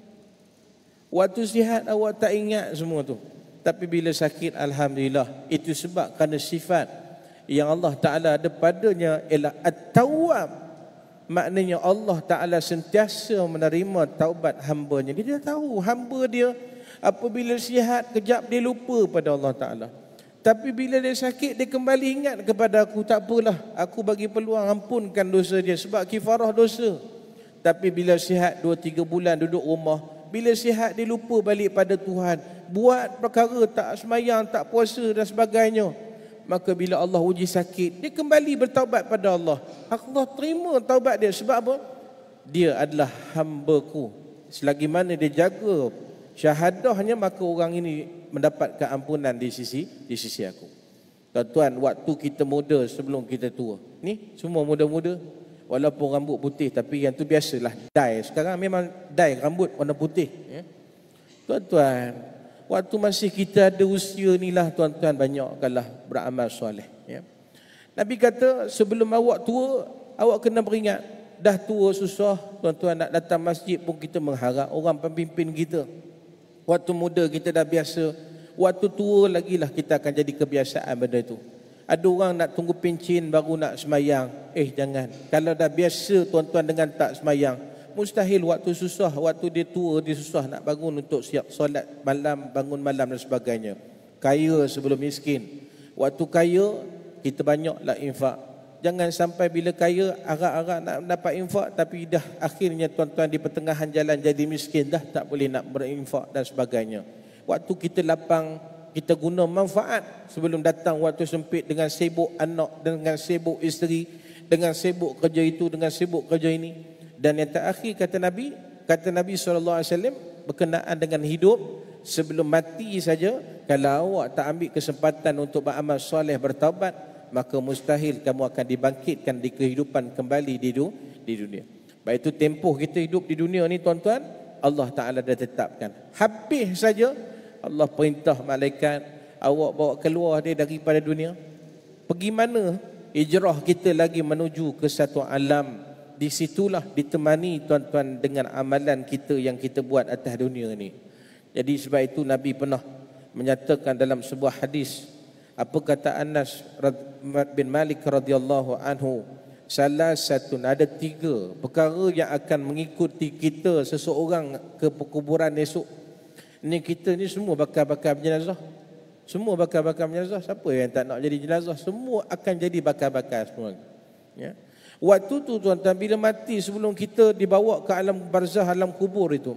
Waktu sihat awak tak ingat semua tu. Tapi bila sakit, alhamdulillah. Itu sebab kerana sifat yang Allah Ta'ala ada padanya ialah At-Tawwab. Maknanya Allah Ta'ala sentiasa menerima taubat hamba-Nya. Dia dah tahu hamba dia apabila sihat, kejap dia lupa pada Allah Ta'ala. Tapi bila dia sakit, dia kembali ingat kepada aku. Tak apalah, aku bagi peluang ampunkan dosa dia sebab kifarah dosa. Tapi bila sihat 2-3 bulan duduk rumah, bila sihat dia lupa balik pada Tuhan, buat perkara tak semayang, tak puasa dan sebagainya. Maka bila Allah uji sakit, dia kembali bertaubat pada Allah. Allah terima taubat dia. Sebab apa? Dia adalah hamba-Ku. Selagi mana dia jaga syahadahnya, maka orang ini mendapatkan ampunan di sisi aku. Tuan-tuan, waktu kita muda sebelum kita tua. Ni semua muda-muda. Walaupun rambut putih, tapi yang tu biasalah dye. Sekarang memang dye rambut warna putih. Ya. Tuan-tuan, waktu masih kita ada usia ni lah, tuan-tuan, banyakkanlah beramal soleh. Ya. Nabi kata sebelum awak tua, awak kena beringat. Dah tua susah, tuan-tuan, nak datang masjid pun kita mengharap orang pemimpin kita. Waktu muda kita dah biasa, waktu tua lagi lah kita akan jadi kebiasaan benda itu. Ada orang nak tunggu pencin baru nak semayang. Jangan. Kalau dah biasa tuan-tuan dengan tak semayang, mustahil waktu susah, waktu dia tua, dia susah nak bangun untuk siap solat malam, bangun malam dan sebagainya. Kaya sebelum miskin. Waktu kaya, kita banyaklah infak. Jangan sampai bila kaya, arak-arak nak dapat infak, tapi dah akhirnya tuan-tuan di pertengahan jalan jadi miskin, dah tak boleh nak berinfak dan sebagainya. Waktu kita lapang, kita guna manfaat sebelum datang waktu sempit dengan sibuk anak, dengan sibuk isteri, dengan sibuk kerja itu, dengan sibuk kerja ini. Dan yang terakhir kata Nabi SAW berkenaan dengan hidup sebelum mati saja, kalau awak tak ambil kesempatan untuk beramal soleh, bertaubat, maka mustahil kamu akan dibangkitkan di kehidupan kembali di dunia. Baik itu tempoh kita hidup di dunia ni, tuan-tuan, Allah Ta'ala dah tetapkan. Habis saja Allah perintah malaikat, awak bawa keluar dia daripada dunia. Pergi mana? Hijrah kita lagi menuju ke satu alam. Di situlah ditemani, tuan-tuan, dengan amalan kita yang kita buat atas dunia ni. Jadi sebab itu Nabi pernah menyatakan dalam sebuah hadis, Apa kata Anas bin Malik radhiyallahu anhu, salah satu ada 3 perkara yang akan mengikuti kita seseorang ke perkuburan esok. Ni kita ni semua bakal-bakal jenazah. Semua bakal-bakal jenazah. Siapa yang tak nak jadi jenazah? Semua akan jadi bakal-bakal semua. Ya. Waktu tu tuan-tuan, bila mati sebelum kita dibawa ke alam barzah, alam kubur itu,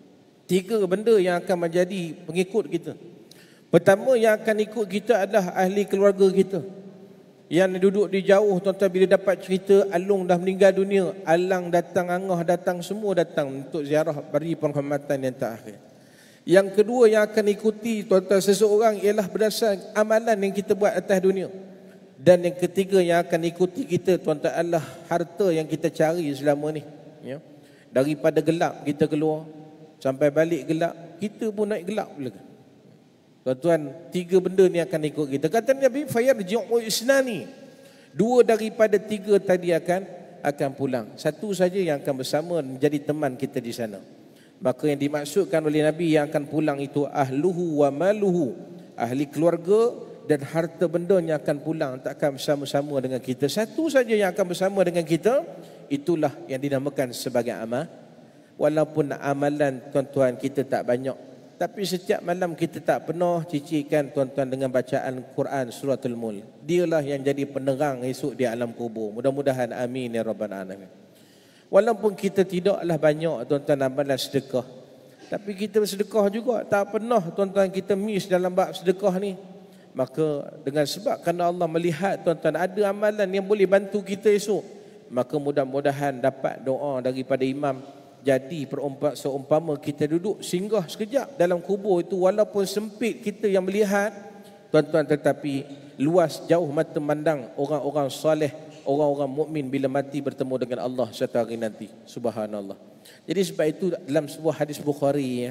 3 benda yang akan menjadi pengikut kita. Pertama yang akan ikut kita adalah ahli keluarga kita. Yang duduk di jauh, tuan-tuan, bila dapat cerita Alung dah meninggal dunia, Alang datang, Angah datang, semua datang untuk ziarah, beri penghormatan yang terakhir. Yang kedua yang akan ikuti tuan-tuan seseorang ialah berdasar amalan yang kita buat atas dunia. Dan yang ketiga yang akan ikuti kita tuan-tuan adalah harta yang kita cari selama ni. Ya. Daripada gelap kita keluar sampai balik gelap, kita pun naik gelap pula. Tuan-tuan, 3 benda ni akan ikut kita. Kata Nabi, fayarji'u isnani. 2 daripada 3 tadi akan pulang. 1 saja yang akan bersama menjadi teman kita di sana. Maka yang dimaksudkan oleh Nabi yang akan pulang itu ahluhu wa maluhu, ahli keluarga dan harta bendanya akan pulang, tak akan bersama-sama dengan kita. 1 saja yang akan bersama dengan kita, itulah yang dinamakan sebagai amal. Walaupun amalan tuan-tuan kita tak banyak, tapi setiap malam kita tak pernah cicikan tuan-tuan dengan bacaan Quran suratul Mulk. Dialah yang jadi penerang esok di alam kubur. Mudah-mudahan amin ya rabbal alamin. Walaupun kita tidaklah banyak tuan-tuan amalan sedekah, tapi kita bersedekah juga. Tak pernah tuan-tuan kita miss dalam bab sedekah ni. Maka dengan sebab kerana Allah melihat tuan-tuan ada amalan yang boleh bantu kita esok, maka mudah-mudahan dapat doa daripada imam. Jadi seumpama kita duduk singgah sekejap dalam kubur itu, walaupun sempit kita yang melihat tuan-tuan, tetapi luas jauh mata mandang orang-orang soleh, orang-orang mukmin bila mati bertemu dengan Allah satu hari nanti. Subhanallah. Jadi sebab itu dalam sebuah hadis Bukhari, ya,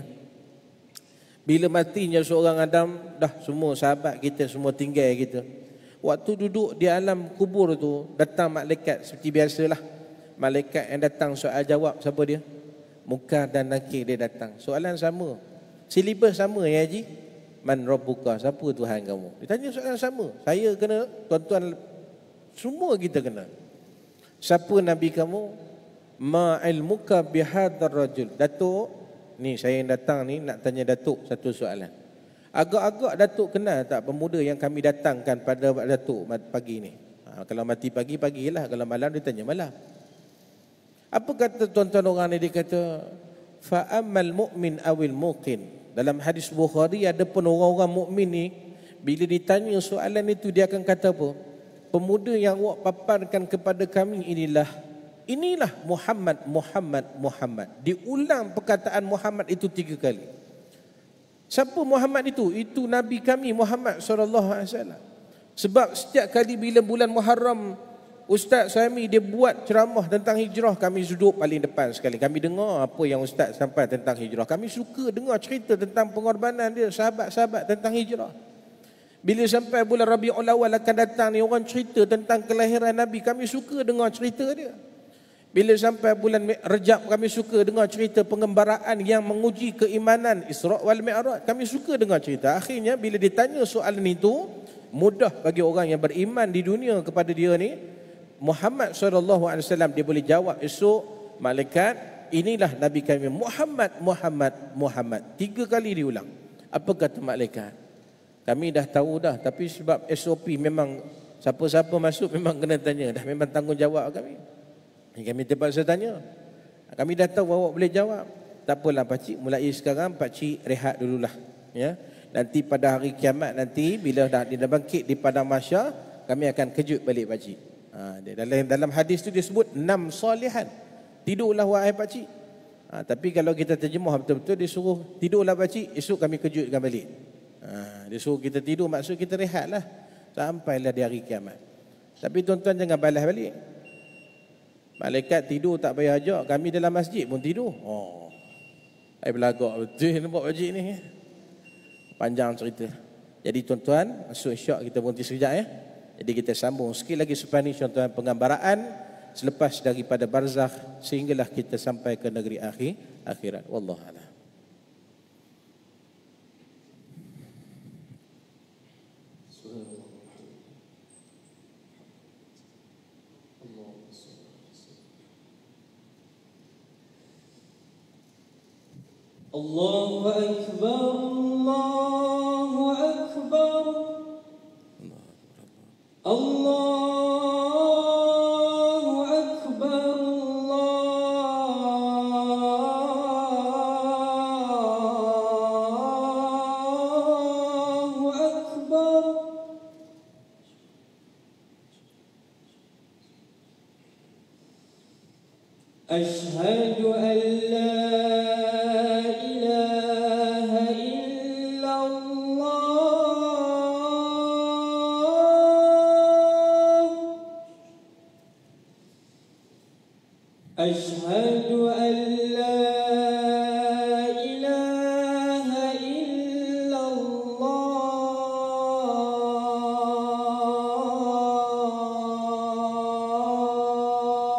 bila matinya seorang Adam, dah semua sahabat kita semua tinggal kita. Waktu duduk di alam kubur tu, datang malaikat seperti biasalah. Malaikat yang datang soal jawab, siapa dia? Munkar dan Nakir dia datang. Soalan sama. Silibus sama, ya Haji. Man rabbuka, siapa Tuhan kamu? Dia tanya soalan sama. Saya kena, tuan-tuan, semua kita kena. Siapa Nabi kamu? Ma ilmuka bihadzal rajul. Datuk, ni saya yang datang ni nak tanya Datuk satu soalan. Agak-agak Datuk kenal tak pemuda yang kami datangkan pada Datuk pagi ni? Kalau mati pagi, pagilah. Kalau malam, dia tanya malam. Apa kata tuan-tuan orang ni? Dia kata, fa'amal mu'min awil muqin. Dalam hadis Bukhari ada pun orang-orang mukmin ni, bila ditanya soalan itu, dia akan kata apa? Pemuda yang awak paparkan kepada kami inilah Muhammad, Muhammad, Muhammad. Diulang perkataan Muhammad itu 3 kali. Siapa Muhammad itu? Itu Nabi kami Muhammad SAW. Sebab setiap kali bila bulan Muharram, Ustaz Suhaimi dia buat ceramah tentang hijrah, kami duduk paling depan sekali. Kami dengar apa yang Ustaz sampai tentang hijrah. Kami suka dengar cerita tentang pengorbanan dia, sahabat-sahabat tentang hijrah. Bila sampai bulan Rabiul Awal akan datang ni, orang cerita tentang kelahiran Nabi, kami suka dengar cerita dia. Bila sampai bulan Rejab, kami suka dengar cerita pengembaraan yang menguji keimanan Isra' wal Mi'raj. Kami suka dengar cerita. Akhirnya bila ditanya soalan itu, mudah bagi orang yang beriman di dunia kepada dia ni, Muhammad SAW, dia boleh jawab esok, malaikat, inilah Nabi kami Muhammad, Muhammad, Muhammad. 3 kali diulang. Apa kata malaikat? Kami dah tahu dah, tapi sebab SOP memang siapa-siapa masuk memang kena tanya. Dah memang tanggungjawab kami. Kami terpaksa tanya. Kami dah tahu awak boleh jawab. Tak apalah pakcik, mulai sekarang pakcik rehat dululah. Ya. Nanti pada hari kiamat nanti, bila dah bangkit di padang mahsyar, kami akan kejut balik pakcik. Dalam hadis tu dia sebut 6 salihan. Tidurlah wahai pakcik. Tapi kalau kita terjemah betul-betul, dia suruh tidurlah pakcik, esok kami kejutkan balik. Dia suruh kita tidur, maksud kita rehatlah sampailah di hari kiamat. Tapi tuan-tuan jangan balas balik. Malaikat tidur tak payah ajak, kami dalam masjid pun tidur. Saya belagak betul nampak pakcik ni. Panjang cerita. Jadi tuan-tuan, masuk isyak kita berhenti sekejap, ya. Jadi kita sambung sikit lagi selepas ni tuan-tuan, penggambaraan selepas daripada barzakh sehinggalah kita sampai ke negeri akhirat. Wallahu a'lam. الله أكبر الله أكبر الله أكبر الله أكبر. أشهد أن لا إله إلا الله. أشهد أن لا إله إلا الله.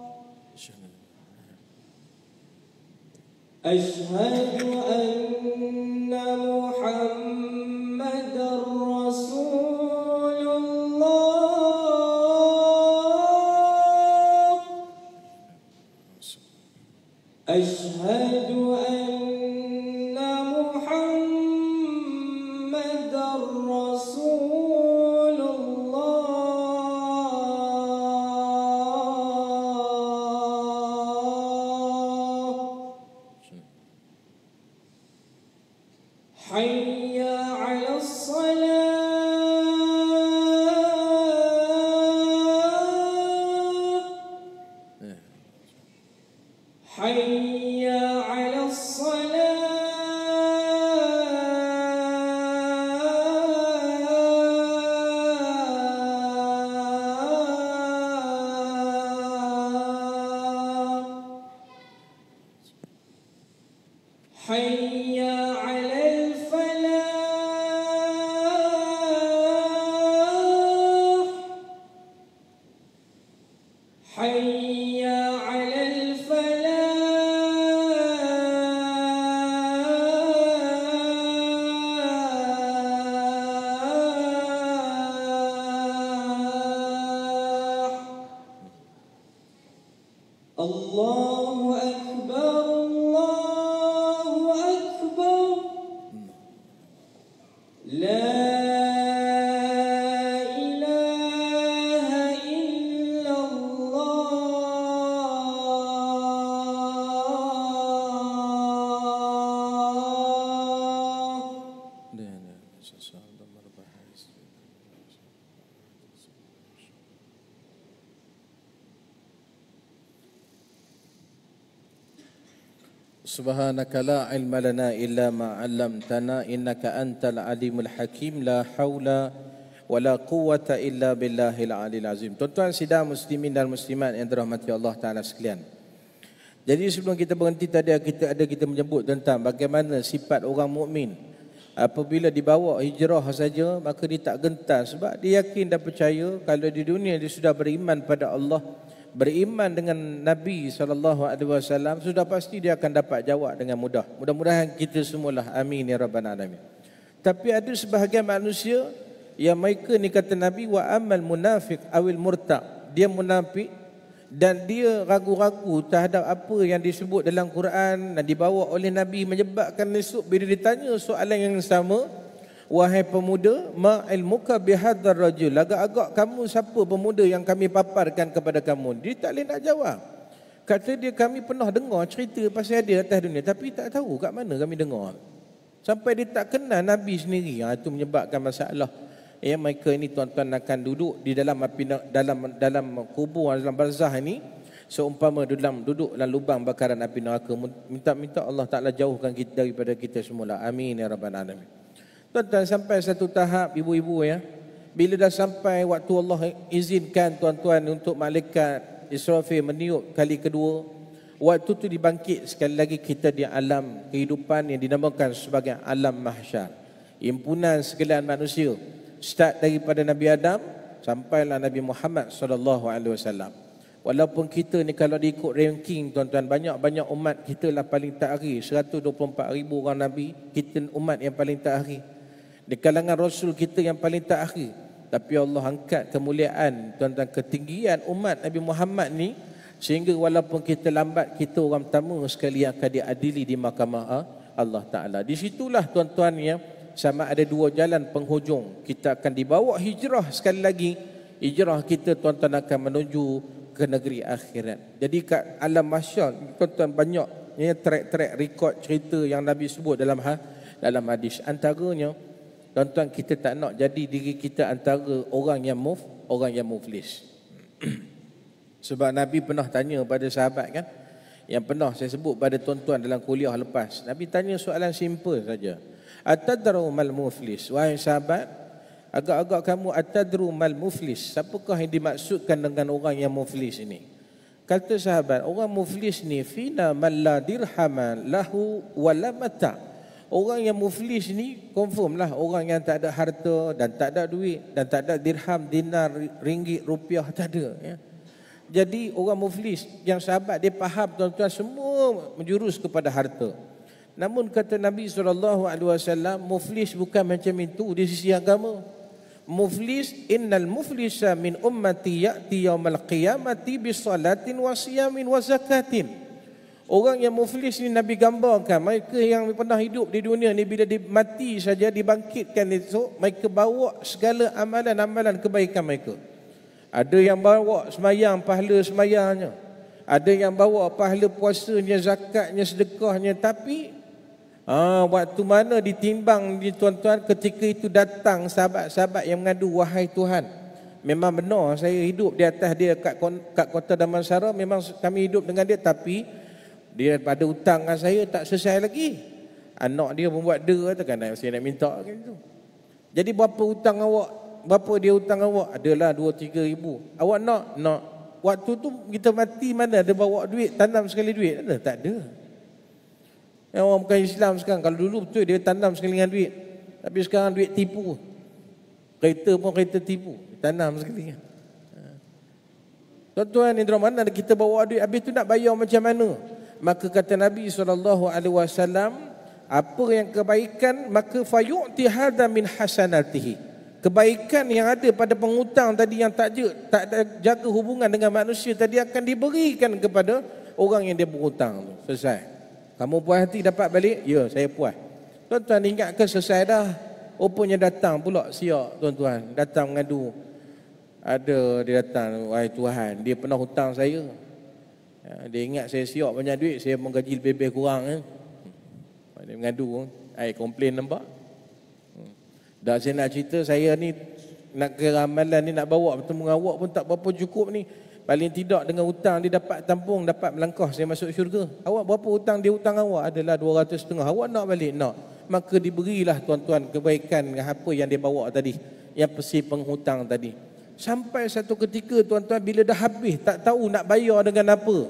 أشهد أن محمدا رسول الله. أشهد أن محمدا رسول الله. حي على الصلاة. حي على الصلاة. حي على الفلاح. حي على الفلاح. الله أكبر الله أكبر. لا إله إلا الله. Subhanaka la ilma lana illa ma 'allamtana innaka antal alimul hakim la haula wala quwwata illa billahil aliyil azim. Tuan-tuan sidang muslimin dan muslimat yang dirahmati Allah Taala sekalian. Jadi sebelum kita berhenti tadi kita menyebut tentang bagaimana sifat orang mukmin apabila dibawa hijrah saja maka dia tak gentar sebab dia yakin dan percaya kalau di dunia dia sudah beriman pada Allah, beriman dengan Nabi SAW, sudah pasti dia akan dapat jawab dengan mudah. Mudah-mudahan kita semualah, amin ya rabbal alamin. Tapi ada sebahagian manusia yang mereka ni kata Nabi, wa amal munafiq awil murtad, dia munafik dan dia ragu-ragu terhadap apa yang disebut dalam Quran dan dibawa oleh Nabi, menyebabkan esok bila ditanya soalan yang sama, wahai pemuda, ma ilmuka bihadzal rajul, agak-agak kamu siapa pemuda yang kami paparkan kepada kamu? Dia tak boleh nak jawab. Kata dia, kami pernah dengar cerita pasal dia atas dunia tapi tak tahu kat mana kami dengar. Sampai dia tak kenal Nabi sendiri. Itu menyebabkan masalah. Ya, mereka ini tuan-tuan akan duduk di dalam api, dalam kubur, dalam barzah ini seumpama duduk dalam lubang bakaran api neraka. Minta Allah Taala jauhkan kita daripada kita semula. Amin ya rabbal alamin. Tuan-tuan, sampai satu tahap ibu-ibu ya, bila dah sampai waktu Allah izinkan tuan-tuan untuk malaikat Israfil meniup kali kedua, waktu tu dibangkit sekali lagi kita di alam kehidupan yang dinamakan sebagai alam mahsyar. Himpunan sekalian manusia, start daripada Nabi Adam sampailah Nabi Muhammad SAW. Walaupun kita ni kalau diikut ranking tuan-tuan, banyak umat kita lah paling terakhir, 124,000 orang Nabi, kita umat yang paling terakhir. Di kalangan Rasul kita yang paling terakhir. Tapi Allah angkat kemuliaan tuan-tuan, ketinggian umat Nabi Muhammad ni, sehingga walaupun kita lambat, kita orang pertama sekali yang akan diadili di mahkamah Allah Ta'ala. Di situlah tuan-tuan ya, sama ada dua jalan penghujung. Kita akan dibawa hijrah sekali lagi. Hijrah kita tuan-tuan akan menuju ke negeri akhirat. Jadi kat alam mahsyar tuan-tuan banyak ya, track-track rekod cerita yang Nabi sebut dalam hadis. Antaranya tuan-tuan, kita tak nak jadi diri kita antara orang yang muflis. Sebab Nabi pernah tanya pada sahabat kan, yang pernah saya sebut pada tuan-tuan dalam kuliah lepas. Nabi tanya soalan simple saja. Atadru mal muflis? Wahai sahabat, agak-agak kamu atadru mal muflis? Siapakah yang dimaksudkan dengan orang yang muflis ini? Kata sahabat, orang muflis ni fina man la dirhaman lahu wala mata. Orang yang muflis ni confirm lah orang yang tak ada harta dan tak ada duit dan tak ada dirham, dinar, ringgit, rupiah, tak ada ya. Jadi orang muflis yang sahabat dia faham tuan-tuan semua menjurus kepada harta. Namun kata Nabi SAW, muflis bukan macam itu di sisi agama. Muflis, innal muflisa min ummati ya'ti yaumal qiyamati bisalatin wa siyamin wa zakatin. Orang yang muflis ni Nabi gambarkan mereka yang pernah hidup di dunia ni, bila dia mati saja dibangkitkan esok, mereka bawa segala amalan-amalan kebaikan mereka. Ada yang bawa semayang, pahala semayangnya. Ada yang bawa pahala puasanya, zakatnya, sedekahnya. Tapi waktu mana ditimbang di tuan-tuan, ketika itu datang sahabat-sahabat yang mengadu, wahai Tuhan, memang benar saya hidup di atas dia kat kota Damansara, memang kami hidup dengan dia, tapi dia pada hutang dengan saya tak selesai lagi. Anak dia membuat dera, kan saya nak minta gitu. Jadi berapa hutang awak? Berapa dia hutang awak? Adalah 2-3 ribu. Awak nak? Waktu tu kita mati mana ada bawa duit, tanam sekali duit? Ada? Tak ada. Yang orang bukan Islam sekarang, kalau dulu betul dia tanam sekali dengan duit. Tapi sekarang duit tipu. Kereta pun kereta tipu, tanam sekali. Tuan-tuan, ni mana kita bawa duit, habis tu nak bayar macam mana? Maka kata Nabi SAW, apa yang kebaikan, maka fayu'ti hadha min hasanatihi. Kebaikan yang ada pada penghutang tadi yang tak ada jaga hubungan dengan manusia tadi akan diberikan kepada orang yang dia berhutang tu. Selesai. Kamu puas hati dapat balik? Ya, saya puas. Tuan-tuan ingatkan selesai dah. Rupanya datang pula siap tuan-tuan. Datang mengadu. Dia datang, wahai Tuhan, dia pernah hutang saya. Dia ingat saya siap banyak duit, saya menggaji lebih kurang. Dia mengadu. Komplain nampak? Dah saya nak cerita, saya ni nak ke ramalan ni, nak bawa bertemu dengan awak pun tak berapa cukup ni. Paling tidak dengan hutang dia dapat tampung, dapat melangkah saya masuk syurga. Awak berapa hutang dia hutang awak? Adalah 250. Awak nak balik? Nak. Maka diberilah tuan-tuan kebaikan dengan apa yang dia bawa tadi, yang si penghutang tadi. Sampai satu ketika tuan-tuan bila dah habis, tak tahu nak bayar dengan apa.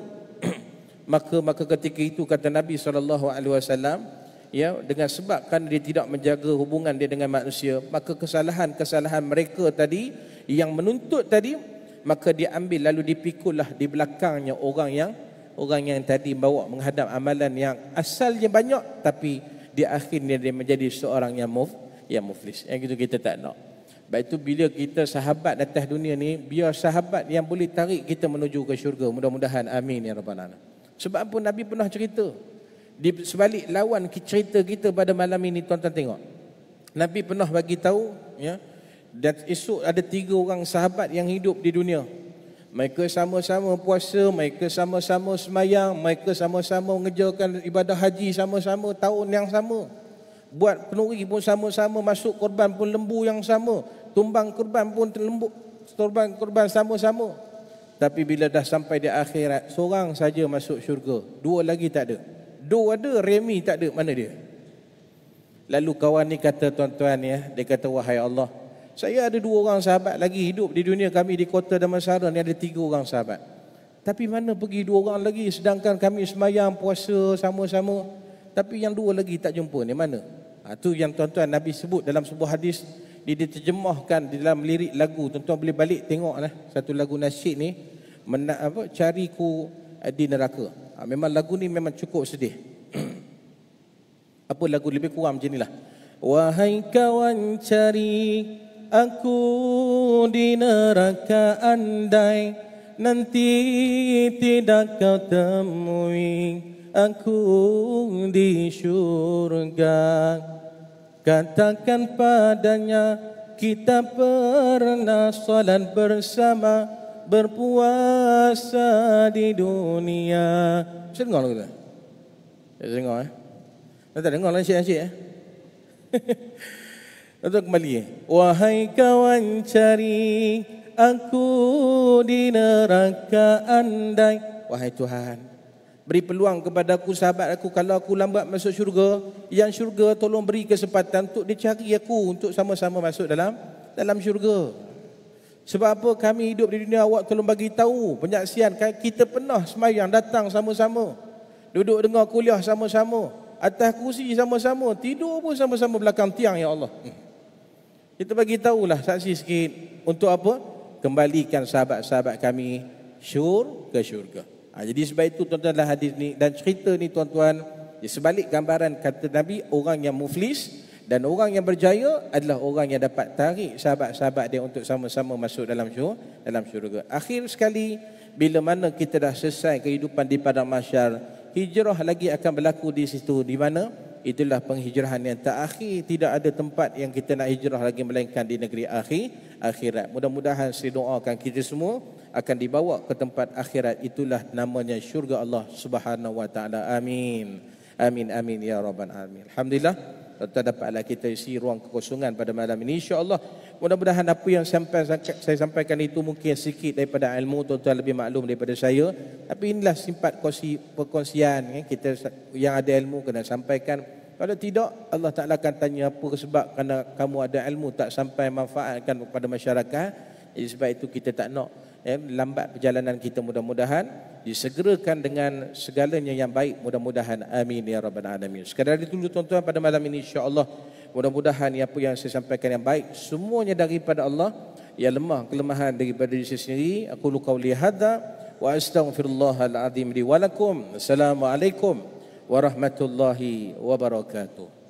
maka ketika itu kata Nabi SAW, ya, dengan sebabkan dia tidak menjaga hubungan dia dengan manusia, maka kesalahan-kesalahan mereka tadi yang menuntut tadi, maka dia ambil lalu dipikullah di belakangnya orang yang tadi bawa menghadap amalan yang asalnya banyak, tapi di akhirnya dia menjadi seorang yang muflis. Yang itu kita tak nak. Baik itu bila kita sahabat atas dunia ni, biar sahabat yang boleh tarik kita menuju ke syurga. Mudah-mudahan, amin ya rabbal alamin. Sebab pun Nabi pernah cerita di sebalik lawan cerita kita pada malam ini, tuan-tuan tengok. Nabi pernah bagi tahu ya, dan esok ada 3 orang sahabat yang hidup di dunia. Mereka sama-sama puasa, mereka sama-sama semayang, mereka sama-sama mengerjakan ibadah haji sama-sama, tahun yang sama. Buat penuri pun sama-sama, masuk korban pun lembu yang sama, tumbang korban pun lembu, korban sama-sama. Tapi bila dah sampai di akhirat, seorang saja masuk syurga, 2 lagi tak ada. 2 ada, Remi tak ada, mana dia? Lalu kawan ni kata, tuan-tuan ya, dia kata, wahai Allah, saya ada 2 orang sahabat lagi hidup di dunia kami di kota Damansara ni, ada 3 orang sahabat. Tapi mana pergi 2 orang lagi, sedangkan kami semayang, puasa sama-sama, tapi yang 2 lagi tak jumpa ni, mana? Itu yang tuan-tuan Nabi sebut dalam sebuah hadis, diterjemahkan di dalam lirik lagu. Tuan-tuan boleh balik tengoklah satu lagu nasyid ni, cariku di neraka. Memang lagu ni memang cukup sedih. Apa lagu lebih kurang macam inilah. Wahai kawan, cari aku di neraka, andai nanti tidak kau temui aku di syurga. Katakan padanya, kita pernah salat bersama, berpuasa di dunia. Saya dengar lagu tu? Saya dengar tak dengar lah asyik-asyik Untuk kembali. Wahai kawan cari aku di neraka andai. Wahai Tuhan, beri peluang kepada aku, sahabat aku, kalau aku lambat masuk syurga, yang syurga tolong beri kesempatan untuk dicari aku, untuk sama-sama masuk dalam syurga. Sebab apa kami hidup di dunia, awak tolong bagi tahu penyaksian kita pernah semayang datang sama-sama, duduk dengar kuliah sama-sama, atas kursi sama-sama, tidur pun sama-sama belakang tiang, ya Allah. Kita bagi tahulah saksi sikit. Untuk apa? Kembalikan sahabat-sahabat kami ke syurga. Jadi sebab itu tuan-tuan, dalam hadis ni dan cerita ni tuan-tuan, di sebalik gambaran kata Nabi, orang yang muflis dan orang yang berjaya adalah orang yang dapat tarik sahabat-sahabat dia untuk sama-sama masuk dalam syurga. Akhir sekali, bila mana kita dah selesai kehidupan di padang mahsyar, hijrah lagi akan berlaku di situ. Di mana? Itulah penghijrahan yang terakhir. Tidak ada tempat yang kita nak hijrah lagi melainkan di negeri akhirat. Mudah-mudahan saya doakan kita semua akan dibawa ke tempat akhirat. Itulah namanya syurga Allah Subhanahu wa taala. Amin. Amin amin ya rabbal alamin. Alhamdulillah, tuan-tuan, dapatlah kita isi ruang kekosongan pada malam ini, insya-Allah. Mudah-mudahan apa yang saya sampaikan itu mungkin sikit daripada ilmu, tuan-tuan lebih maklum daripada saya. Tapi inilah sifat perkongsian, kita yang ada ilmu kena sampaikan. Kalau tidak, Allah Ta'ala akan tanya apa sebab kerana kamu ada ilmu tak sampai manfaatkan kepada masyarakat. Jadi sebab itu kita tak nak lambat perjalanan kita. Mudah-mudahan disegerakan dengan segalanya yang baik, mudah-mudahan. Amin ya rabbal alamin. Sekadar itu dulu tuan-tuan pada malam ini, insya-Allah. Mudah-mudahan apa yang saya sampaikan yang baik semuanya daripada Allah, yang lemah kelemahan daripada diri saya sendiri. Aku qauli hadza wa astaghfirullahal azim li wa lakum. Assalamualaikum warahmatullahi wabarakatuh.